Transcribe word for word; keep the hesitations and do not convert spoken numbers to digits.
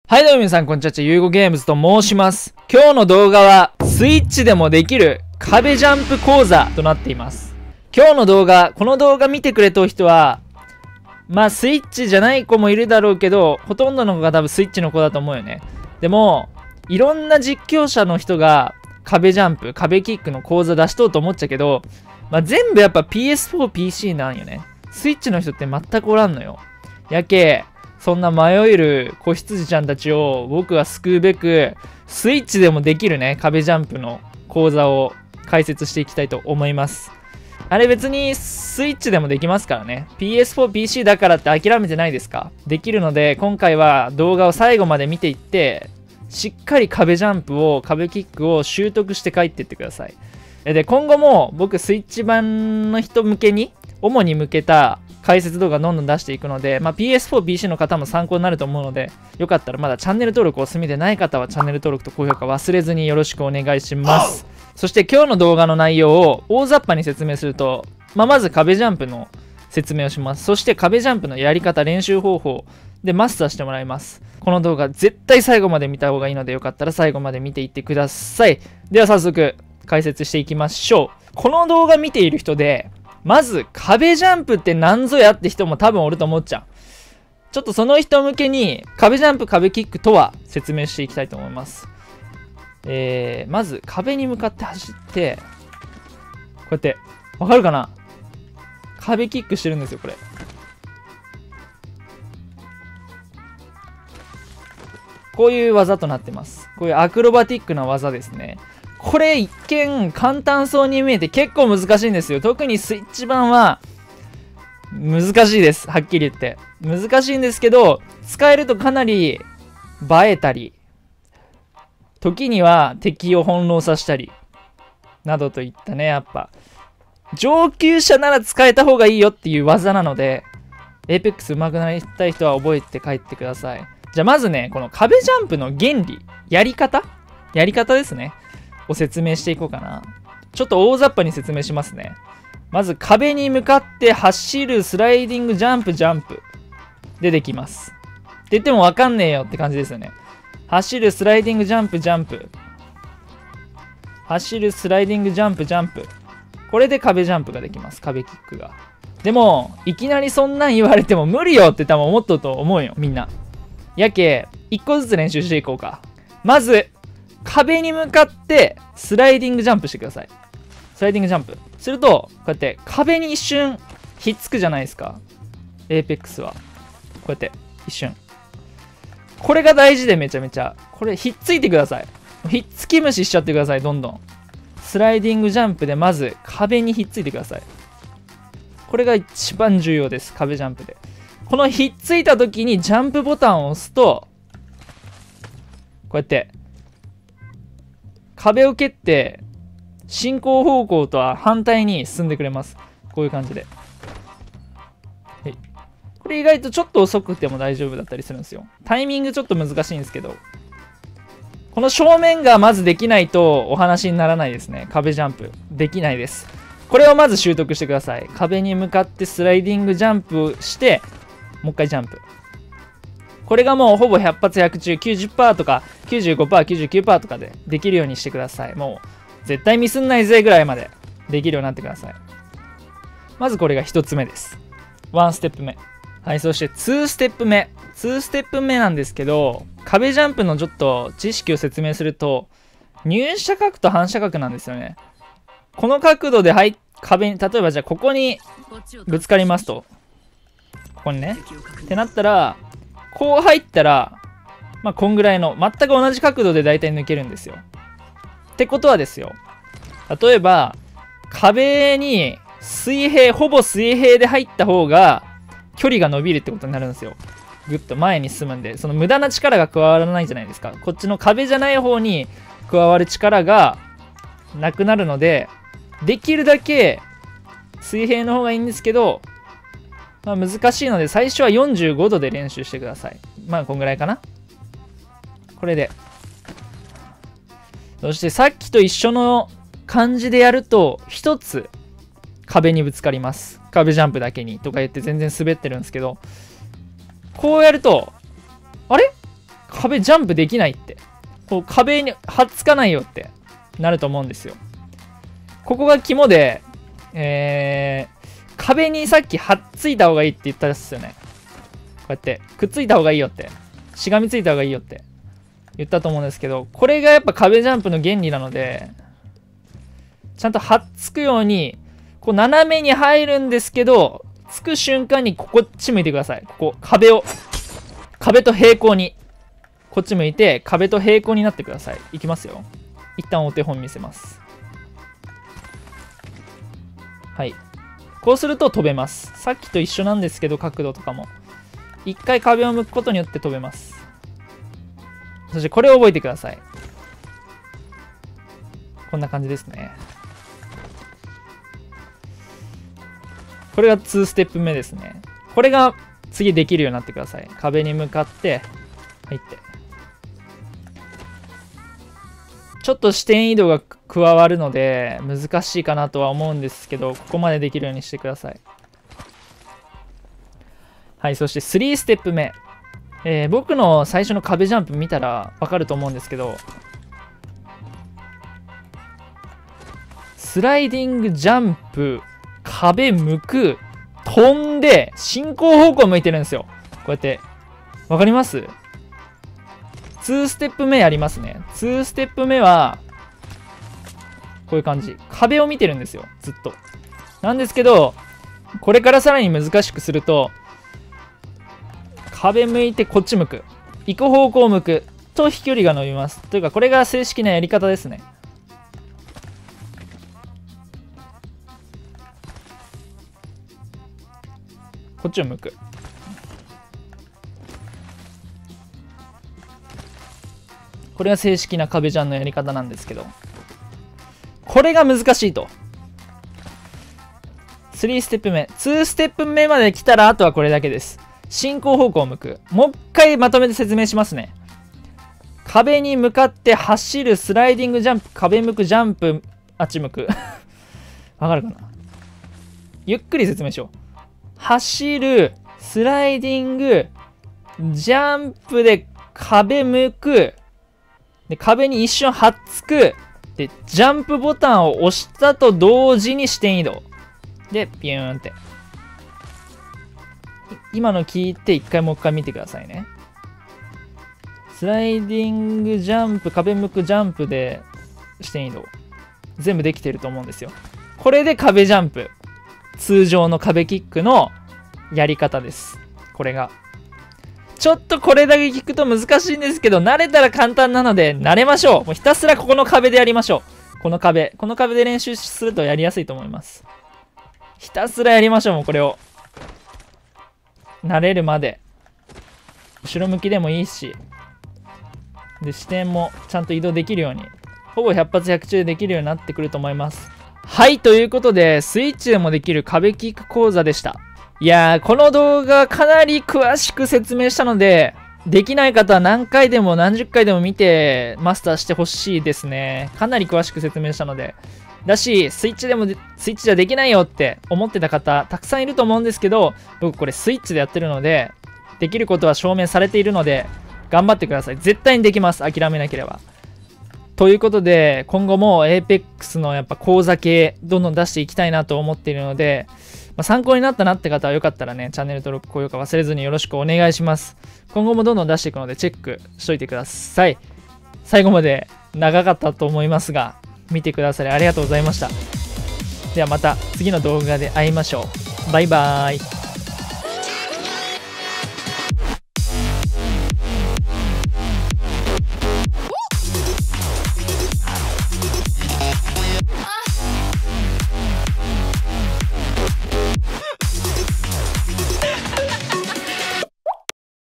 はいどうも皆さんこんにちは、ゆうごゲームズと申します。今日の動画はスイッチでもできる壁ジャンプ講座となっています。今日の動画、この動画見てくれとる人は、まあスイッチじゃない子もいるだろうけど、ほとんどの子が多分スイッチの子だと思うよね。でも、いろんな実況者の人が壁ジャンプ、壁キックの講座出しとうと思っちゃうけど、まあ全部やっぱ ピーエスフォー、ピーシー なんよね。スイッチの人って全くおらんのよ。やけ、そんな迷える子羊ちゃんたちを僕は救うべく、スイッチでもできるね、壁ジャンプの講座を解説していきたいと思います。あれ別にスイッチでもできますからね。ピーエスフォー、ピーシー だからって諦めてないですか？できるので、今回は動画を最後まで見ていって、しっかり壁ジャンプを、壁キックを習得して帰っていってください。で、今後も僕スイッチ版の人向けに、主に向けた解説動画どんどん出していくので、まあ、ピーエスフォー、ピーシー の方も参考になると思うので、よかったらまだチャンネル登録お済みでない方はチャンネル登録と高評価忘れずによろしくお願いします。そして今日の動画の内容を大雑把に説明すると、まあ、まず壁ジャンプの説明をします。そして壁ジャンプのやり方、練習方法でマスターしてもらいます。この動画絶対最後まで見た方がいいので、よかったら最後まで見ていってください。では早速解説していきましょう。この動画見ている人で、まず壁ジャンプって何ぞやって人も多分おると思っちゃう。ちょっとその人向けに壁ジャンプ、壁キックとは説明していきたいと思います。えー、まず壁に向かって走って、こうやって、わかるかな？壁キックしてるんですよ、これ。こういう技となってます。こういうアクロバティックな技ですね。これ一見簡単そうに見えて結構難しいんですよ。特にスイッチ版は難しいです。はっきり言って。難しいんですけど、使えるとかなり映えたり、時には敵を翻弄させたり、などといったね、やっぱ。上級者なら使えた方がいいよっていう技なので、エーペックス上手くなりたい人は覚えて帰ってください。じゃあまずね、この壁ジャンプの原理、やり方やり方ですね。を説明していこうかな。ちょっと大雑把に説明しますね。まず壁に向かって走るスライディングジャンプジャンプでできます。って言ってもわかんねえよって感じですよね。走るスライディングジャンプジャンプ。走るスライディングジャンプジャンプ。これで壁ジャンプができます。壁キックが。でも、いきなりそんなん言われても無理よって多分思っとると思うよ、みんな。やけ、一個ずつ練習していこうか。まず、壁に向かってスライディングジャンプしてください。スライディングジャンプ。すると、こうやって壁に一瞬ひっつくじゃないですか。エーペックスは。こうやって一瞬。これが大事でめちゃめちゃ。これひっついてください。ひっつき虫しちゃってください、どんどん。スライディングジャンプでまず壁にひっついてください。これが一番重要です、壁ジャンプで。このひっついた時にジャンプボタンを押すと、こうやって、壁を蹴って進行方向とは反対に進んでくれます。こういう感じで。はい、これ意外とちょっと遅くても大丈夫だったりするんですよ。タイミングちょっと難しいんですけど、この正面がまずできないとお話にならないですね。壁ジャンプできないです。これをまず習得してください。壁に向かってスライディングジャンプしてもう一回ジャンプ。これがもうほぼひゃく発ひゃく中 きゅうじゅっパーセント とか きゅうじゅうごパーセント、きゅうじゅうきゅうパーセント とかでできるようにしてください。もう絶対ミスんないぜぐらいまでできるようになってください。まずこれがひとつめです。ワンステップ目。はい、そしてツーステップ目。ツーステップ目なんですけど、壁ジャンプのちょっと知識を説明すると、入射角と反射角なんですよね。この角度で入壁に、例えばじゃあここにぶつかりますと、ここにね。ってなったら、こう入ったら、まあ、こんぐらいの、全く同じ角度で大体抜けるんですよ。ってことはですよ。例えば、壁に水平、ほぼ水平で入った方が、距離が伸びるってことになるんですよ。ぐっと前に進むんで、その無駄な力が加わらないじゃないですか。こっちの壁じゃない方に加わる力がなくなるので、できるだけ水平の方がいいんですけど、まあ難しいので最初はよんじゅうごどで練習してください。まあこんぐらいかな。これで。そしてさっきと一緒の感じでやると一つ壁にぶつかります。壁ジャンプだけにとか言って全然滑ってるんですけど、こうやると、あれ壁ジャンプできないって。こう壁にはっつかないよってなると思うんですよ。ここが肝で、えー、壁にさっきはっついた方がいいって言ったんですよね。こうやってくっついた方がいいよって。しがみついた方がいいよって言ったと思うんですけど、これがやっぱ壁ジャンプの原理なので、ちゃんとはっつくように、こう斜めに入るんですけど、つく瞬間にこっち向いてください。ここ、壁を、壁と平行に。こっち向いて、壁と平行になってください。いきますよ。一旦お手本見せます。はい。こうすると飛べます。さっきと一緒なんですけど、角度とかも。一回壁を向くことによって飛べます。そしてこれを覚えてください。こんな感じですね。これがにステップ目ですね。これが次できるようになってください。壁に向かって入って。ちょっと視点移動が加わるので難しいかなとは思うんですけど、ここまでできるようにしてください。はい、そしてさんステップ目。えー、僕の最初の壁ジャンプ見たらわかると思うんですけど、スライディングジャンプ、壁向く、飛んで、進行方向向いてるんですよ。こうやって。わかります？ に ステップ目ありますね。にステップ目は、こういう感じ。壁を見てるんですよ。ずっと。なんですけど、これからさらに難しくすると、壁向いてこっち向く。行く方向向く。と飛距離が伸びます。というか、これが正式なやり方ですね。こっちを向く。これが正式な壁ジャンのやり方なんですけど、これが難しいと。さんステップ目。にステップ目まで来たら、あとはこれだけです。進行方向を向く。もう一回まとめて説明しますね。壁に向かって走る、スライディングジャンプ、壁向くジャンプ、あっち向く。わかるかな？ゆっくり説明しよう。走る、スライディング、ジャンプで壁向く、で壁に一瞬はっつく、で、ジャンプボタンを押したと同時に視点移動。で、ピューンって。今の聞いて一回もう一回見てくださいね。スライディングジャンプ、壁向くジャンプで視点移動。全部できてると思うんですよ。これで壁ジャンプ。通常の壁キックのやり方です。これが。ちょっとこれだけ聞くと難しいんですけど、慣れたら簡単なので、慣れましょう。もうひたすらここの壁でやりましょう。この壁。この壁で練習するとやりやすいと思います。ひたすらやりましょう、もうこれを。慣れるまで。後ろ向きでもいいし。で、視点もちゃんと移動できるように。ほぼひゃく発ひゃく中でできるようになってくると思います。はい、ということで、スイッチでもできる壁キック講座でした。いやー、この動画かなり詳しく説明したので、できない方は何回でも何十回でも見てマスターしてほしいですね。かなり詳しく説明したので。だし、スイッチでも、スイッチじゃできないよって思ってた方、たくさんいると思うんですけど、僕これスイッチでやってるので、できることは証明されているので、頑張ってください。絶対にできます。諦めなければ。ということで、今後も エーペックス のやっぱ講座系、どんどん出していきたいなと思っているので、まあ、参考になったなって方はよかったらね、チャンネル登録、高評価忘れずによろしくお願いします。今後もどんどん出していくので、チェックしといてください。最後まで長かったと思いますが、見てくださりありがとうございました。ではまた次の動画で会いましょう。バイバーイ。